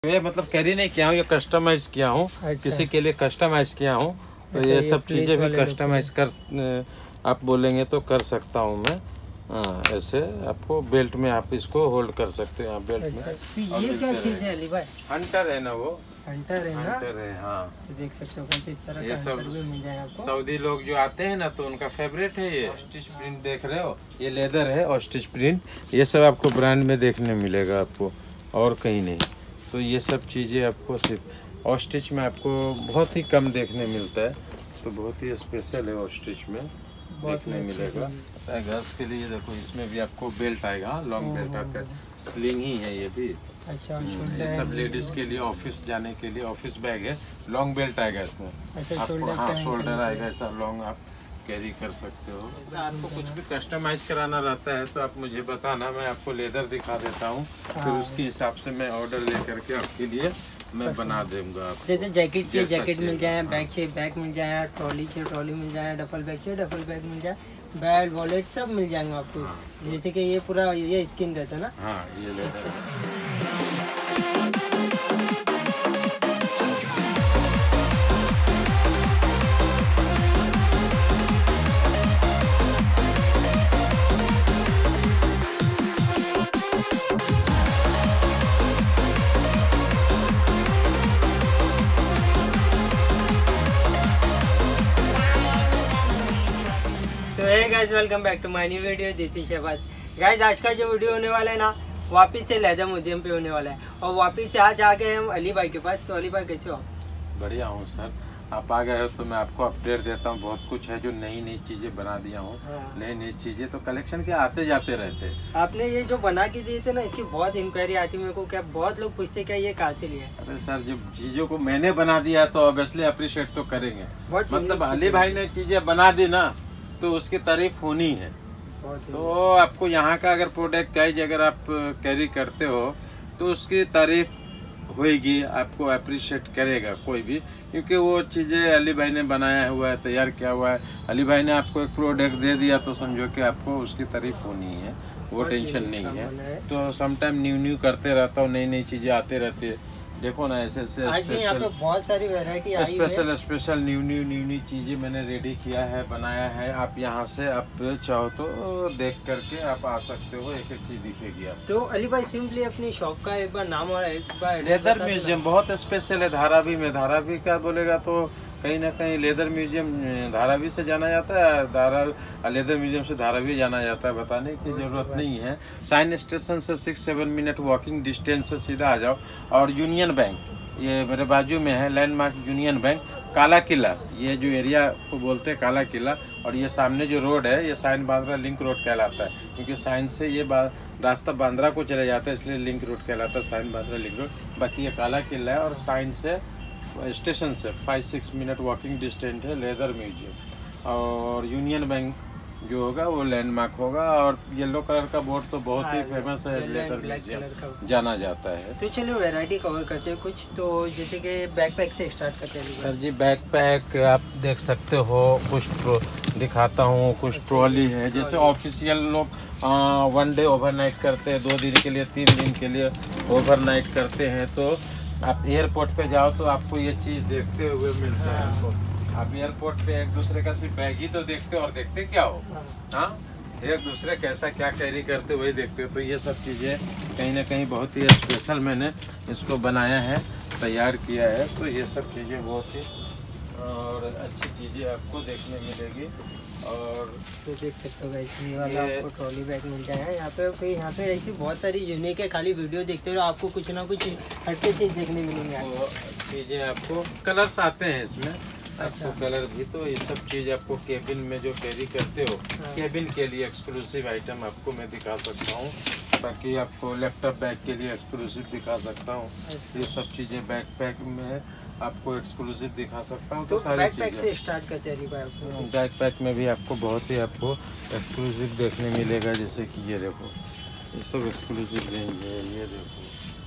ये मतलब कैरी नहीं किया हूँ, ये कस्टमाइज किया हूँ। अच्छा। किसी के लिए कस्टमाइज किया हूँ तो अच्छा, ये सब चीज़ें भी कस्टमाइज कर आप बोलेंगे तो कर सकता हूँ मैं। हाँ, ऐसे आपको बेल्ट में आप इसको होल्ड कर सकते हैं बेल्ट अच्छा, में। ये क्या चीज़ है अली भाई? हंटर है ना, वो हंटर है ना? हंटर है हाँ। तो देख सकते हो इस तरह ये सब मिल जाएगा आपको। सऊदी लोग जो आते हैं ना तो उनका फेवरेट है ये स्टिच प्रिंट। देख रहे हो ये लेदर है और स्टिच प्रिंट, ये सब आपको ब्रांड में देखने मिलेगा आपको और कहीं नहीं। तो ये सब चीज़ें आपको सिर्फ ऑस्टिच में आपको बहुत ही कम देखने मिलता है, तो बहुत ही स्पेशल है ऑस्टिच में देखने मिलेगा। गर्ल्स के लिए देखो इसमें भी आपको बेल्ट आएगा, लॉन्ग बेल्ट आता है, स्लिंग ही है ये भी। अच्छा, ये सब लेडीज के लिए ऑफिस जाने के लिए ऑफिस बैग है, लॉन्ग बेल्ट आएगा इसमें। अच्छा, आपको हाँ शोल्डर आएगा, ऐसा लॉन्ग आप कैरी कर सकते हो। आपको कुछ भी कस्टमाइज कराना रहता है तो आप मुझे बताना, मैं आपको लेदर दिखा देता हूँ, फिर उसके हिसाब से मैं ऑर्डर लेकर के आपके लिए मैं बना दूंगा। जैसे जैकेट चाहिए जैकेट मिल जाए, बैग चाहिए बैग मिल जाए, ट्रॉली चाहिए ट्रॉली मिल जाए, डफल बैग चाहिए डफल बैग मिल जाए, बैग वॉलेट सब मिल जाएंगे आपको। जैसे कि ये पूरा ये स्किन रहता है ना। हाँ ये leather. Guys welcome back to my new video, this is Shahbaz. Guys आज का जो वीडियो होने वाला है ना, वापस से लेदर म्यूजियम पे होने वाला है और वापस से आज आ गए हम अली भाई के पास। तो अली भाई कैसे हो? बढ़िया हूँ सर, आप आ गए हो तो मैं आपको अपडेट देता हूँ। बहुत कुछ है जो नई नई चीज़ें बना दिया हूँ। नई नई चीज़ें तो कलेक्शन के आते जाते रहते। आपने ये जो बना के दिए थे ना, इसकी बहुत इंक्वायरी आती मेरे को, क्या बहुत लोग पूछते क्या ये कहाँ से लिए? अरे सर जब चीज़ों को मैंने बना दिया तो ऑब्वियसली अप्रिशिएट तो करेंगे। मतलब अली भाई ने चीज़ें बना दी ना तो उसकी तारीफ होनी है। तो आपको यहाँ का अगर प्रोडक्ट अगर आप कैरी करते हो तो उसकी तारीफ होएगी, आपको अप्रिशिएट करेगा कोई भी, क्योंकि वो चीज़ें अली भाई ने बनाया हुआ है, तैयार किया हुआ है। अली भाई ने आपको एक प्रोडक्ट दे दिया तो समझो कि आपको उसकी तारीफ होनी है, वो टेंशन नहीं है। तो समटाइम न्यू करते रहता हूँ, नई नई चीज़ें आते रहती है। देखो ना ऐसे ऐसे यहाँ पे बहुत सारी वैरायटी आई है। स्पेशल न्यू चीजें मैंने रेडी किया है, बनाया है। आप यहाँ से आप चाहो तो देख करके आप आ सकते हो, एक एक चीज दिखेगी आप। तो अली भाई सिंपली अपनी शॉप का एक बार नाम और एक बार लेदर म्यूजियम बहुत स्पेशल है धारावी में। धारावी का बोलेगा तो कहीं ना कहीं लेदर म्यूजियम धारावी से जाना जाता है, लेदर म्यूजियम से धारावी जाना जाता है, बताने की जरूरत नहीं है। साइन स्टेशन से 6-7 मिनट वॉकिंग डिस्टेंस से सीधा आ जाओ। और यूनियन बैंक ये मेरे बाजू में है, लैंडमार्क यूनियन बैंक, काला किला, ये जो एरिया को बोलते हैं काला किला। और ये सामने जो रोड है ये साइन बांद्रा लिंक रोड कहलाता है, क्योंकि साइन से ये रास्ता बांद्रा को चले जाता है, इसलिए लिंक रोड कहलाता है, साइन बांद्रा लिंक रोड। बाकी ये काला किला है और साइन से स्टेशन से 5-6 मिनट वॉकिंग डिस्टेंस है लेदर म्यूजियम। और यूनियन बैंक जो होगा वो लैंडमार्क होगा। और येलो कलर का बोर्ड तो बहुत ही फेमस है, लेदर म्यूजियम जाना जाता है। तो चलो वैरायटी कवर करते हैं कुछ। तो जैसे कि बैकपैक से स्टार्ट करते हैं सर जी। बैकपैक आप देख सकते हो, कुछ दिखाता हूँ, कुछ ट्रॉली है। जैसे ऑफिशियल लोग 1 डे ओवरनाइट करते हैं, 2 दिन के लिए 3 दिन के लिए ओवरनाइट करते हैं। तो आप एयरपोर्ट पे जाओ तो आपको ये चीज़ देखते हुए मिलता है आपको। आप एयरपोर्ट पे एक दूसरे का सिर्फ बैग ही तो देखते हो, और देखते क्या हो, हाँ एक दूसरे कैसा क्या कैरी करते वही देखते हो। तो ये सब चीज़ें कहीं ना कहीं बहुत ही स्पेशल मैंने इसको बनाया है, तैयार किया है। तो ये सब चीज़ें बहुत ही और अच्छी चीज़ें आपको देखने मिलेगी। और तो देख सकते हो ये वाला आपको ट्रॉली बैग मिल जाएगा यहाँ पे ऐसी बहुत सारी यूनिक है। खाली वीडियो देखते हो आपको कुछ ना कुछ हटके चीज़ देखने मिलेंगे। चीज़ें आपको कलर्स आते हैं इसमें। अच्छा। आपको कलर भी तो ये सब चीज़ आपको केबिन में जो कैरी करते हो, केबिन के लिए एक्सक्लूसिव आइटम आपको मैं दिखा सकता हूँ। बाकी आपको लैपटॉप बैग के लिए एक्सक्लूसिव दिखा सकता हूँ। ये सब चीज़ें बैकपैक में आपको एक्सक्लूसिव दिखा सकता हूँ। तो सारी चीज़ें से स्टार्ट करते हैं आपको। बैकपैक में भी आपको बहुत ही आपको एक्सक्लूसिव देखने मिलेगा। जैसे कि ये देखो, ये सब एक्सक्लूसिव रेंज है। ये देखो,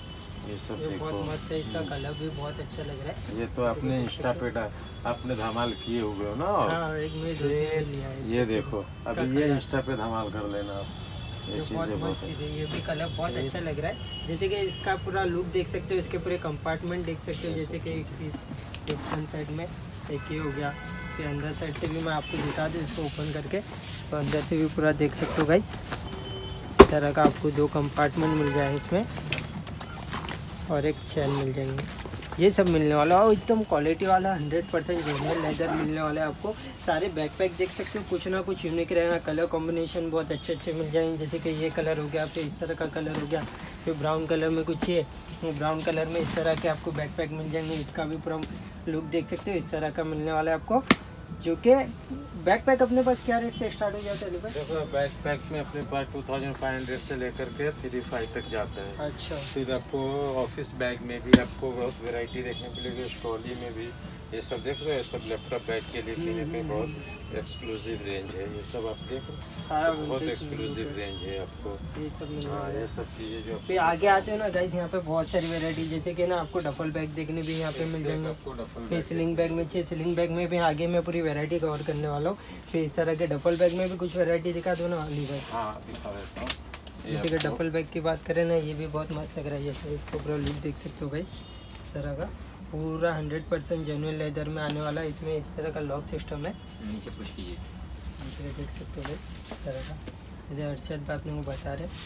ये सब देखो, बहुत मस्त है, इसका कलर भी बहुत अच्छा लग रहा है। ये तो आपने इंस्टा पे आपने धमाल किए हुए हो ना। हाँ, एक में लिया है। ये देखो, अभी ये इंस्टा पे धमाल कर लेना आप। ये बहुत मस्त चीज़ है, ये भी कलर बहुत अच्छा लग रहा है। जैसे कि इसका पूरा लुक देख सकते हो, इसके पूरे कंपार्टमेंट देख सकते हो। जैसे कि फ्रंट साइड में एक ये हो गया, फिर अंदर साइड से भी मैं आपको दिखा दूँ इसको ओपन करके, तो अंदर से भी पूरा देख सकते हो गाइस। इस तरह का आपको 2 कंपार्टमेंट मिल जाए इसमें और एक चैन मिल जाएंगे, ये सब मिलने वाला है। और एकदम क्वालिटी वाला 100% जेन्युइन लेदर मिलने वाला है आपको। सारे बैकपैक देख सकते हो, कुछ ना कुछ यूनिक रहेगा। कलर कॉम्बिनेशन बहुत अच्छे मिल जाएंगे। जैसे कि ये कलर हो गया, फिर इस तरह का कलर हो गया, फिर ब्राउन कलर में कुछ है, ब्राउन कलर में इस तरह के आपको बैकपैक मिल जाएंगे। इसका भी पूरा लुक देख सकते हो, इस तरह का मिलने वाला है आपको। जो कि बैकपैक अपने पास क्या रेट से स्टार्ट हो जाता है? देखो बैकपैक में अपने पास 2500 से लेकर के 3500 तक जाता है। अच्छा। फिर आपको ऑफिस बैग में भी आपको बहुत वैरायटी देखने को मिलेगी। ट्रॉली में भी ये सब देख रहे हो, सब लैपटॉप बैग के लिए कहीं पे बहुत एक्सक्लूसिव रेंज है। ये सब आप देखो, बहुत एक्सक्लूसिव रेंज है आपको। ये सब हाँ, ये सब चीज़ें जो फिर आगे आते हो ना गाइस, यहाँ पे बहुत सारी वैरायटी, जैसे कि ना आपको डबल बैग देखने भी यहाँ पे मिल जाएंगे। फिर स्लिंग बैग में चाहिए, स्लिंग बैग में भी आगे मैं पूरी वैरायटी कवर करने वाला हूँ। फिर इस तरह के डबल बैग में भी कुछ वैरायटी दिखा दो ना अली भाई। हाँ, दिखा देता हूँ। जैसे कि डबल बैग की बात करें ना, ये भी बहुत मस्त लग रहा है। जैसे इसको पूरा लुक देख सकते हो गाइस, इस तरह का पूरा 100% जेन्युइन लेदर में आने वाला है। इसमें इस तरह का लॉक सिस्टम है, नीचे पुश कीजिए, देख सकते हो गाइस इस तरह का। जैसे अर्शद बात को बता रहे,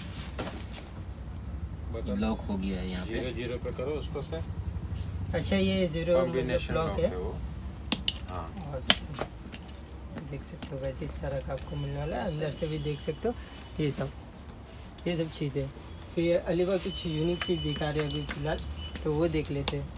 लॉक हो गया है यहाँ पे। 0 पे करो उसको से। अच्छा, ये 0 कॉम्बिनेशन लॉक है। हाँ, और देख सकते हो गाइस, इस तरह का आपको मिलने वाला है। अंदर से भी देख सकते हो ये सब चीज़ें। फिर अली भाई कुछ यूनिक चीज़ दिखा रहे हैं अभी फिलहाल, तो वो देख लेते हैं।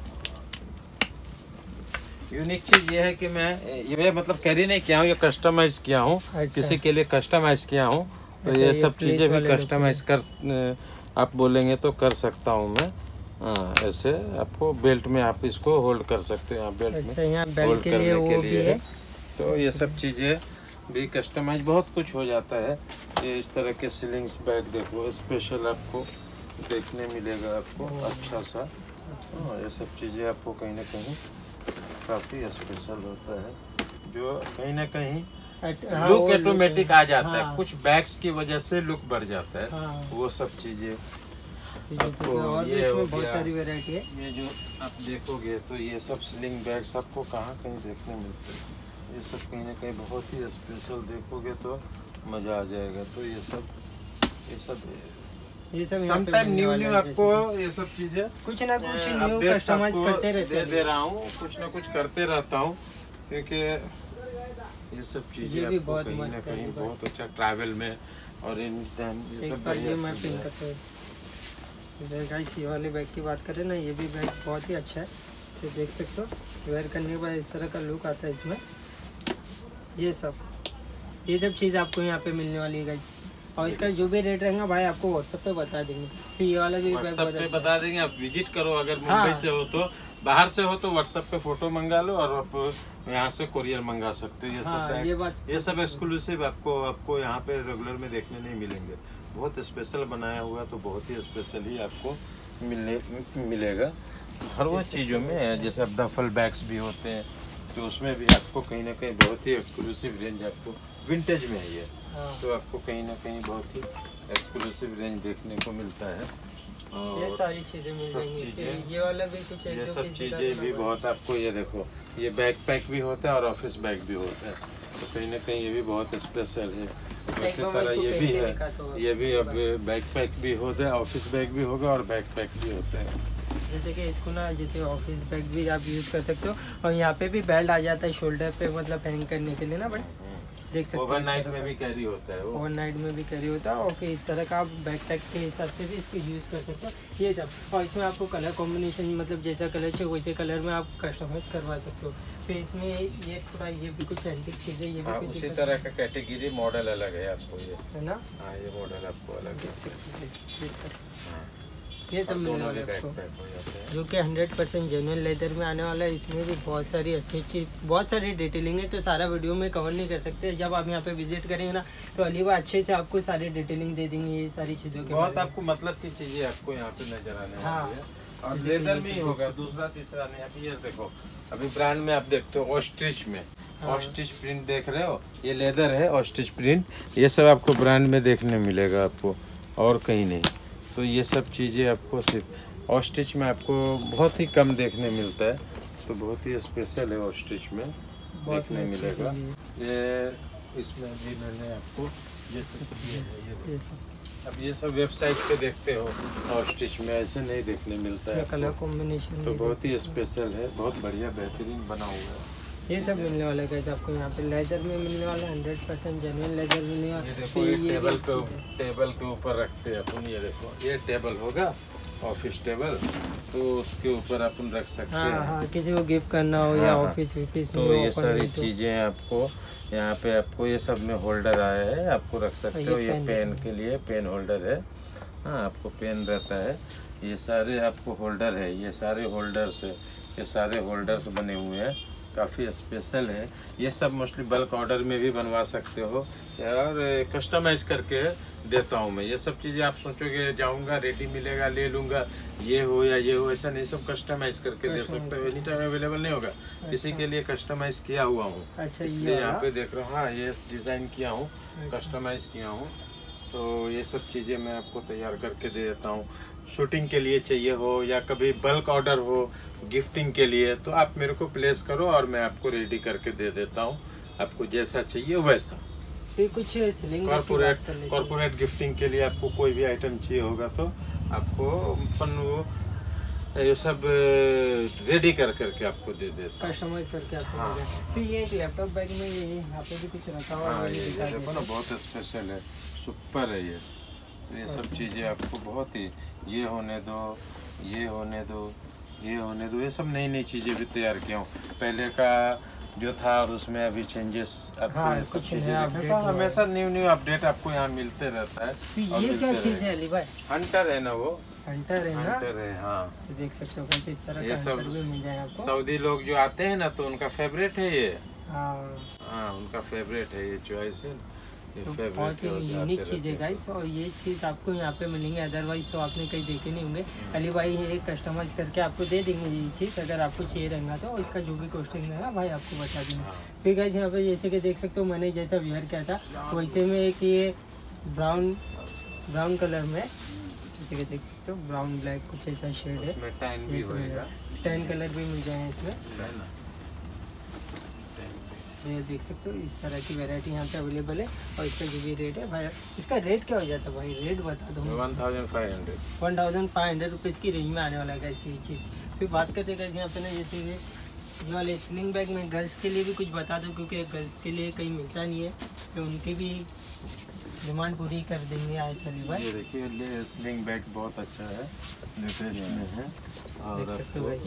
यूनिक चीज़ ये है कि मैं ये मतलब कैरी नहीं किया हूँ, ये कस्टमाइज किया हूँ। अच्छा। किसी के लिए कस्टमाइज किया हूँ, तो अच्छा, ये ये सब प्लेस चीज़ें भी वाले कस्टमाइज कर आप बोलेंगे तो कर सकता हूँ मैं। हाँ, ऐसे आपको बेल्ट में आप इसको होल्ड कर सकते हो। यहाँ बेल्ट अच्छा, में यहाँ बेल्ट होल्ड के लिए करने वो के भी लिए है। तो ये सब चीज़ें भी कस्टमाइज बहुत कुछ हो जाता है। ये इस तरह के सीलिंग्स बैग देखो, स्पेशल आपको देखने मिलेगा आपको अच्छा सा। हाँ, ये सब चीज़ें आपको कहीं ना कहीं काफ़ी स्पेशल होता है, जो कहीं ना कहीं हाँ, लुक ऑटोमेटिक आ जाता है। हाँ। कुछ बैग्स की वजह से लुक बढ़ जाता है। हाँ। वो सब चीज़ें आपको और भी ये हो इसमें बहुत गया। सारी वैरायटी है। ये जो आप देखोगे तो ये सब स्लिंग बैग्स आपको कहाँ कहीं देखने मिलते हैं। ये सब कहीं ना कहीं बहुत ही स्पेशल देखोगे तो मज़ा आ जाएगा। तो ये सब समटाइम न्यू आपको ये सब चीज़ें कुछ ना कुछ न्यू कस्टमाइज करते रहते दे रहा हूँ, कुछ ना कुछ करते रहता हूँ, क्योंकि ये सब चीज़ें भी आपको बहुत कहीं ना मस्त है कहीं ये बहुत अच्छा ट्रैवल में और इन टाइम ये एक सब बार ये बढ़िया मैं चीज़ें पिन हैं। करते हैं। गाइस, ये वाले बैग की बात करें ना, ये भी बैग बहुत ही अच्छा है। तो देख सकते हो वेयर करने के बाद इस तरह का लुक आता है इसमें। ये सब चीज़ आपको यहाँ पे मिलने वाली है गाइस। और इसका जो भी रेट रहेगा भाई आपको व्हाट्सएप पे बता देंगे। फिर ये वाला भी बैग व्हाट्सएप बहुत पे अच्छा बता देंगे, आप विजिट करो। अगर हाँ। मुंबई से हो तो, बाहर से हो तो व्हाट्सएप पे फोटो मंगा लो और आप यहाँ से कुरियर मंगा सकते हो। ये हाँ, सब ये बैग, बात ये सब एक्सक्लूसिव आपको यहाँ पे रेगुलर में देखने नहीं मिलेंगे। बहुत स्पेशल बनाया हुआ, तो बहुत ही स्पेशल ही आपको मिलेगा हर वो चीज़ों में। जैसे अब डफल बैग्स भी होते हैं, तो उसमें भी आपको कहीं ना कहीं बहुत ही एक्सक्लूसिव रेंज आपको विंटेज में है ये। हाँ। तो आपको कहीं ना कहीं बहुत ही एक्सक्लूसिव रेंज देखने को मिलता है। ये सारी चीज़ें मिल जाएंगी। फिर ये वाला भी कुछ ये एक सब दो चीज़ें भी बहुत आपको, ये देखो ये बैग पैक भी होता है और ऑफिस बैग भी होता है। तो कहीं ना कहीं ये भी बहुत स्पेशल है। इसी तरह ये भी है, ये भी अब बैग पैक भी होता है, ऑफिस बैग भी होगा और बैग पैक भी होता है। जैसे कि इसको ना, जैसे ऑफिस बैग भी आप यूज़ कर सकते हो। और यहाँ पे भी बेल्ट आ जाता है शोल्डर पे, मतलब हैंग करने के लिए ना भाई, देख सकते हो। ओवरनाइट में भी कैरी होता है वो। ओवरनाइट में भी कैरी होता है। और फिर इस तरह का आप बैक पैक के हिसाब से भी इसको यूज़ कर सकते हो। ये सब, और इसमें आपको कलर कॉम्बिनेशन, मतलब जैसा कलर चाहिए वैसे कलर में आप कस्टमाइज करवा सकते हो। फिर इसमें ये थोड़ा ये भी कुछ एंटिक चीज़ है, ये भी हाँ, कुछ उसी दिक्कत तरह का कैटेगरी मॉडल अलग है आपको ये। है ना। हाँ, ये मॉडल आपको अलग है। देख सकते हो ये सब। हाँ, ये सब और मिलने दोनों वाला भी है बैग आपको, पैक हो जाते हैं। जो कि 100% जेन्युइन लेदर में आने वाला है। इसमें भी बहुत सारी अच्छी बहुत सारी डिटेलिंग है, तो सारा वीडियो में कवर नहीं कर सकते। जब आप यहाँ पे विजिट करेंगे ना, तो अली भाई अच्छे से आपको सारी डिटेलिंग दे देंगे ये सारी चीज़ों के बहुत बारे में। आपको मतलब की चीजें आपको यहाँ पे नजर आने हाँ। वाली है। और लेदर में ही होगा, दूसरा तीसरा नहीं। अभी ये देखो, अभी ब्रांड में आप देखते हो ऑस्ट्रिच में, ऑस्ट्रिच प्रिंट देख रहे हो, ये लेदर है ऑस्ट्रिच प्रिंट, ये सब आपको ब्रांड में देखने मिलेगा आपको और कहीं नहीं। तो ये सब चीज़ें आपको सिर्फ ऑस्ट्रिच में आपको बहुत ही कम देखने मिलता है, तो बहुत ही स्पेशल है ऑस्ट्रिच में देखने मिलेगा। ये इसमें भी मैंने आपको अब ये सब वेबसाइट पे देखते हो, ऑस्ट्रिच में ऐसे नहीं देखने मिलता है। कलर कॉम्बिनेशन तो बहुत ही स्पेशल है, बहुत बढ़िया बेहतरीन बना हुआ है। ये सब मिलने वाला है आपको यहाँ पे लेदर में मिलने वाला 100% जेन्युइन लेदर मिलने वाला। ये देखो ये टेबल के ऊपर रखते हैं अपन, ये देखो ये टेबल होगा ऑफिस टेबल, तो उसके ऊपर अपन रख सकते हैं। हाँ, किसी को गिफ्ट करना हो या ऑफिस तो ये सारी चीजें आपको यहाँ पे आपको ये सब में होल्डर आया है, आपको रख सकते हो। ये पेन के लिए पेन होल्डर है, हाँ आपको पेन रहता है। ये सारे आपको होल्डर है, ये सारे होल्डर्स है, ये सारे होल्डर्स बने हुए हैं, काफ़ी स्पेशल है। ये सब मोस्टली बल्क ऑर्डर में भी बनवा सकते हो और कस्टमाइज करके देता हूँ मैं। ये सब चीज़ें आप सोचोगे जाऊँगा रेडी मिलेगा ले लूँगा, ये हो या ये हो, ऐसा नहीं, सब कस्टमाइज करके दे सकते हो। एनी टाइम अवेलेबल नहीं होगा, इसी के लिए कस्टमाइज किया हुआ हूँ। इसलिए यहाँ पे देख रहा हूँ, हाँ ये डिज़ाइन किया हूँ, कस्टमाइज किया हूँ। तो ये सब चीज़ें मैं आपको तैयार करके दे देता हूँ। शूटिंग के लिए चाहिए हो या कभी बल्क ऑर्डर हो गिफ्टिंग के लिए, तो आप मेरे को प्लेस करो और मैं आपको रेडी करके दे देता हूँ, आपको जैसा चाहिए वैसा। फिर कुछ कॉर्पोरेट गिफ्टिंग के लिए आपको कोई भी आइटम चाहिए होगा तो आपको अपन वो ये सब रेडी कर करके आपको दे देता हूँ, कस्टमाइज करके आपको। हाँ। फिर ये लैपटॉप बैग में ये यहाँ पे भी कुछ रखा हुआ है। हाँ ये देखो ना, बहुत स्पेशल है, सुपर है ये। तो ये सब चीज़ें आपको बहुत ही, ये होने दो, ये होने दो, ये होने दो, ये सब नई नई चीज़ें भी तैयार किया हूँ। पहले का जो था और उसमें अभी चेंजेस आपको ये सब चीज़ें हमेशा न्यू अपडेट आपको यहाँ मिलते रहता है। ये क्या चीज़ है अली भाई? हंटर है ना, वो हंटर है ना? हंटर है, हाँ। तो देख सकते हो इस तरह ये सब मिल जाएगा आपको। सऊदी लोग जो आते हैं ना तो उनका फेवरेट है ये। हाँ उनका फेवरेट है ये, चॉइस है। तो बहुत ही यूनिक चीज़ है गाइस, और ये चीज़ आपको यहाँ पे मिलेंगे, अदरवाइज तो आपने कहीं देखे नहीं होंगे। अली भाई ये कस्टमाइज करके आपको दे देंगे ये चीज़, अगर आपको चाहिए रहेगा तो इसका जो भी कॉस्टिंग रहेगा भाई आपको बता देंगे। फिर गाइस यहाँ पे जैसे कि देख सकते हो मैंने जैसा वेयर किया था वैसे में एक ये ब्राउन कलर में देख सकते हो, ब्राउन ब्लैक कुछ ऐसा शेड है। टैन कलर भी मिल जाए इसमें, ये देख सकते हो इस तरह की वैरायटी यहाँ पे अवेलेबल है। और इसका जो भी रेट है भाई, इसका रेट क्या हो जाता है भाई, रेट बता दो। 1500 रुपीज़ की रेंज में आने वाला है ऐसी चीज़। फिर बात करते हैं यहाँ पे ना, जैसे ये वाले स्लिंग बैग में गर्ल्स के लिए भी कुछ बता दो, क्योंकि गर्ल्स के लिए कहीं मिलता नहीं है, तो उनकी भी डिमांड पूरी कर देंगे आज। चलिए भाई ये देखिए स्लिंग बैग बहुत अच्छा है, लेटेस्ट में है। और देख सकते हो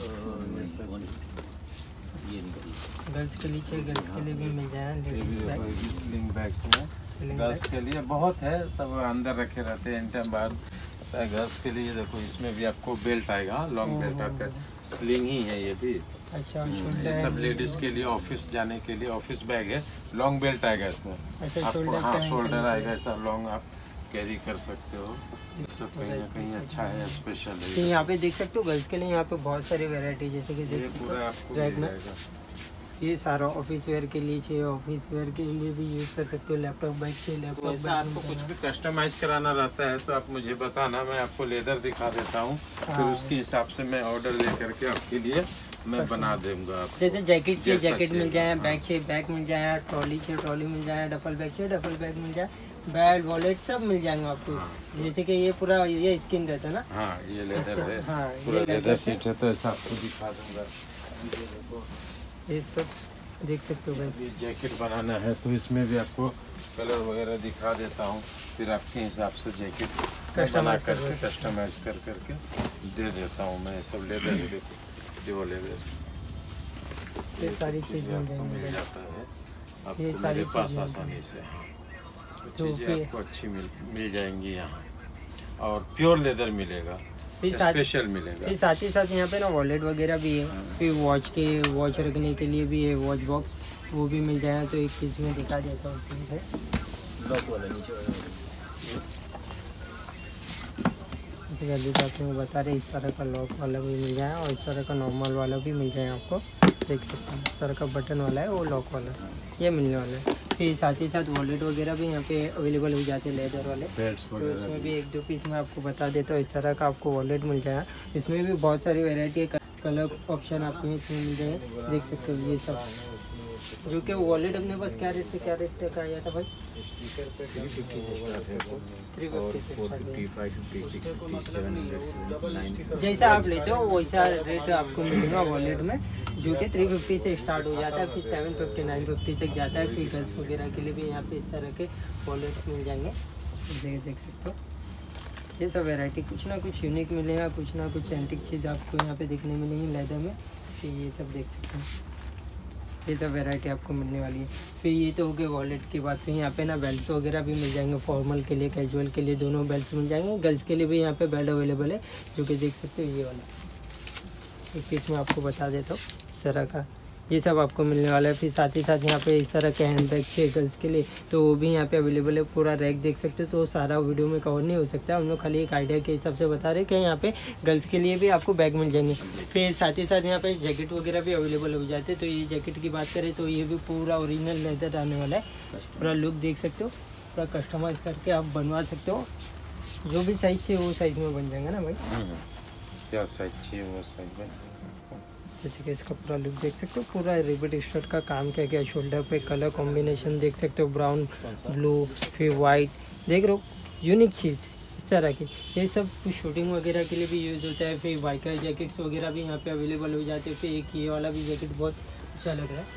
गर्ल्स के लिए चाहिए, गर्ल्स के लिए भी मिल जाएगा स्लिंग बैग्स में। गर्ल्स के लिए बहुत है, सब अंदर रखे रहते हैं, टाइम बाहर। गर्ल्स के लिए देखो इसमें भी आपको बेल्ट आएगा, लॉन्ग बेल्ट आता है, स्लिंग ही है ये भी। अच्छा, ये सब लेडीज के लिए ऑफिस जाने के लिए ऑफिस बैग है, लॉन्ग बेल्ट आएगा इसमें। अच्छा, आपको हाँ शोल्डर आएगा, ऐसा लॉन्ग आप कैरी कर सकते हो। सब कहीं ना कहीं अच्छा है, स्पेशल है। तो यहाँ पे देख सकते हो गर्ल्स के लिए यहाँ पे बहुत सारी वैरायटी, जैसे कि देख सकते हो रैक में ये सारा ऑफिस वेयर के लिए चाहिए, ऑफिस वेयर के लिए भी यूज़ कर सकते हो। लैपटॉप बैग चाहिए, लैपटॉप बैग आपको कुछ भी कस्टमाइज कराना रहता है तो आप मुझे बताना, मैं आपको लेदर दिखा देता हूँ, फिर उसके हिसाब से मैं ऑर्डर ले करके आपके लिए मैं बना दूंगा। जैसे जैकेट चाहिए जैकेट मिल जाए, बैग चाहिए बैग मिल जाए, ट्रॉली चाहिए ट्रॉली मिल जाए, डफल बैग चाहिए डफल बैग मिल जाए, बैग वॉलेट सब मिल जाएंगे आपको। जैसे कि ये पूरा ये स्किन रहता है ना, हाँ ये लेदर है, हाँ पूरा लेदर सीट है, तो ऐसा आपको दिखा दूंगा। ये सब देख सकते हो। बस जैकेट बनाना है तो इसमें भी आपको कलर वगैरह दिखा देता हूँ, फिर आपके हिसाब से जैकेट कस्टमाइज करके दे देता हूँ मैं। सब लेदर जो लेदर ये सारी चीज़ें मिल जाता है आपको मेरे पास आसानी से। चीज़ें आपको अच्छी मिल जाएंगी यहाँ, और प्योर लेदर मिलेगा, स्पेशल मिलेगा। फिर साथ ही साथ यहाँ पे ना वॉलेट वगैरह भी है, फिर वॉच रखने के लिए भी है, वॉच बॉक्स वो भी मिल जाएगा। तो एक चीज़ में दिखा देता हूँ उसमें से लॉक वाला नीचे जल्दी से मैं बता रहे, इस तरह का लॉक वाला भी मिल जाएगा और इस तरह का नॉर्मल वाला भी मिल जाएगा आपको। देख सकते हैं, इस तरह का बटन वाला है, वो लॉक वाला है, ये मिलने वाला है। फिर साथ ही साथ वॉलेट वगैरह भी यहाँ पे अवेलेबल हो जाते हैं लेदर वाले। तो इसमें भी 1-2 पीस मैं आपको बता देता हूँ, इस तरह का आपको वॉलेट मिल जाएगा। इसमें भी बहुत सारी वैरायटी है, कलर ऑप्शन आपको इसमें मिल जाएंगे, देख सकते हो ये सब। जो कि वॉलेट अपने पास क्या रेट का आया था भाई? 350 से स्टार्ट है वो, 350 और से 450, 550, 650, 700, 790। जैसा आप लेते हो वैसा रेट आपको मिलेगा वॉलेट में, जो कि 350 से स्टार्ट हो जाता है, फिर 750, 950 तक जाता है। फिर गर्ल्स वगैरह के लिए भी यहाँ पे इस तरह के वॉलेट्स मिल जाएंगे, देख सकते हो। ये सब वैरायटी कुछ ना कुछ यूनिक मिलेगा, कुछ ना कुछ एंटिक चीज़ आपको यहाँ पे देखने मिलेंगी लेदर में। तो ये सब देख सकते हैं, ये सब वैरायटी आपको मिलने वाली है। फिर ये तो हो गए वॉलेट की बात। फिर यहाँ पे ना बेल्ट वगैरह भी मिल जाएंगे, फॉर्मल के लिए, कैजुअल के लिए, दोनों बेल्ट मिल जाएंगे। गर्ल्स के लिए भी यहाँ पे बेल्ट अवेलेबल है, जो कि देख सकते हो ये वाला। एक पीस मैं आपको बता देता हूँ, इस तरह का ये सब आपको मिलने वाला है। फिर साथ ही साथ यहाँ पे इस तरह के हैंड बैग है गर्ल्स के लिए, तो वो भी यहाँ पे अवेलेबल है। पूरा रैक देख सकते हो, तो सारा वीडियो में कवर नहीं हो सकता, हम लोग खाली एक आइडिया के हिसाब से बता रहे हैं कि यहाँ पे गर्ल्स के लिए भी आपको बैग मिल जाएंगे। फिर साथ ही साथ यहाँ पे जैकेट वगैरह भी अवेलेबल हो जाते हैं। तो ये जैकेट की बात करें तो ये भी पूरा ओरिजिनल लेदर आने वाला है, पूरा लुक देख सकते हो, पूरा कस्टमाइज करके आप बनवा सकते हो। जो भी साइज चाहिए वो साइज में बन जाएगा ना भाई, क्या साइज चाहिए वो साइज में। जैसे कि इसका पूरा लुक देख सकते हो, पूरा रिबन स्टड का काम किया गया। शोल्डर पे कलर कॉम्बिनेशन देख सकते हो, ब्राउन, ब्लू, फिर वाइट, देख रहे हो, यूनिक चीज़ इस तरह की। ये सब शूटिंग वगैरह के लिए भी यूज़ होता है। फिर बाइकर जैकेट्स वगैरह भी यहाँ पे अवेलेबल हो जाते हैं। फिर एक ये वाला भी जैकेट बहुत अच्छा लग रहा है,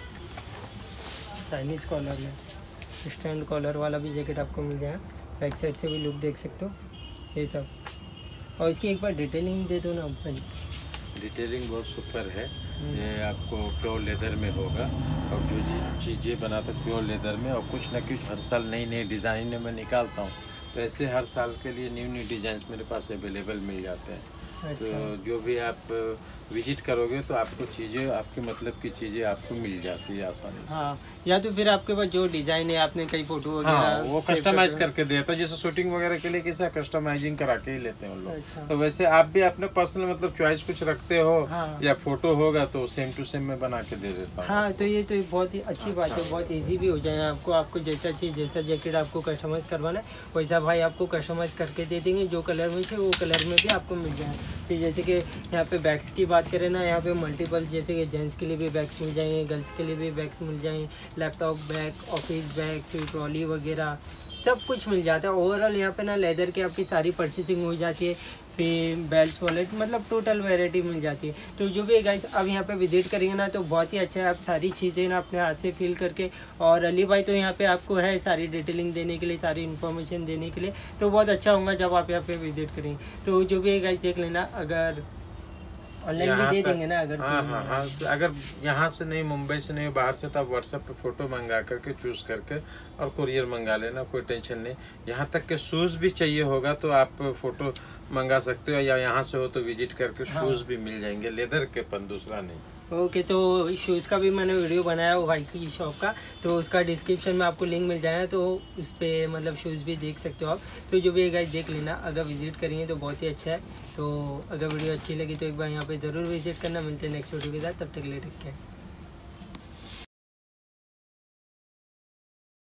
चाइनीज़ कॉलर में, स्टैंड कॉलर वाला भी जैकेट आपको मिल जाएगा। बैक साइड से भी लुक देख सकते हो ये सब। और इसकी एक बार डिटेलिंग दे दो ना भाई। डिटेलिंग बहुत सुपर है, ये आपको प्योर लेदर में होगा, और जो चीज़ें बनाता प्योर लेदर में, और कुछ ना कुछ हर साल नई नई डिज़ाइन मैं निकालता हूँ। तो ऐसे हर साल के लिए न्यू डिज़ाइन मेरे पास अवेलेबल मिल जाते हैं। अच्छा। तो जो भी आप विजिट करोगे तो आपको चीज़ें, आपके मतलब की चीज़ें आपको मिल जाती है आसानी से। हाँ, या तो फिर आपके पास जो डिज़ाइन है, आपने कई फोटो वगैरह, हाँ, वो कस्टमाइज करके देता है। जैसे शूटिंग वगैरह के लिए कैसा कस्टमाइजिंग करा के ही लेते हैं उन लोग। अच्छा। तो वैसे आप भी अपने पर्सनल मतलब चॉइस कुछ रखते हो, हाँ। या फोटो होगा तो सेम टू सेम मैं बना के दे देता हूँ। हाँ, तो ये तो एक बहुत ही अच्छी बात है, बहुत इजी भी हो जाएगा आपको। आपको जैसा चीज़, जैसा जैकेट आपको कस्टमाइज करवाना है वैसा भाई आपको कस्टमाइज करके दे देंगे। जो कलर में चाहिए वो कलर में भी आपको मिल जाएगा। फिर जैसे कि यहाँ पे बैग्स की बात करें ना, यहाँ पे मल्टीपल, जैसे कि जेंट्स के लिए भी बैग्स मिल जाएंगे, गर्ल्स के लिए भी बैग्स मिल जाएंगे, लैपटॉप बैग, ऑफिस बैग, फिर ट्रॉली वगैरह सब कुछ मिल जाता है। ओवरऑल यहाँ पे ना लेदर की आपकी सारी परचेसिंग हो जाती है। फिर बेल्ट, वॉलेट, मतलब टोटल वैरायटी मिल जाती है। तो जो भी गाइस अब यहाँ पे विजिट करेंगे ना तो बहुत ही अच्छा है, आप सारी चीज़ें ना अपने हाथ से फील करके। और अली भाई तो यहाँ पे आपको है सारी डिटेलिंग देने के लिए, सारी इन्फॉर्मेशन देने के लिए, तो बहुत अच्छा होगा जब आप यहाँ पे विजिट करेंगे। तो जो भी गाइस देख लेना, अगर ऑनलाइन भी दे देंगे ना, अगर हाँ, अगर यहाँ से नहीं, मुंबई से नहीं, बाहर से, तो आप व्हाट्सएप पे फोटो मंगा करके चूज करके और कुरियर मंगा लेना, कोई टेंशन नहीं। यहाँ तक के शूज़ भी चाहिए होगा तो आप फोटो मंगा सकते हो, या यहाँ से हो तो विजिट करके शूज़ भी मिल जाएंगे लेदर के, पर दूसरा नहीं। ओके, तो शूज़ का भी मैंने वीडियो बनाया वो भाई की शॉप का, तो उसका डिस्क्रिप्शन में आपको लिंक मिल जाएगा, तो उस पर मतलब शूज़ भी देख सकते हो आप। तो जो भी गाइस देख लेना, अगर विजिट करेंगे तो बहुत ही अच्छा है। तो अगर वीडियो अच्छी लगी तो एक बार यहाँ पे ज़रूर विजिट करना। मिलते हैं नेक्स्ट वीडियो के साथ, तब तक के लिए टेक केयर।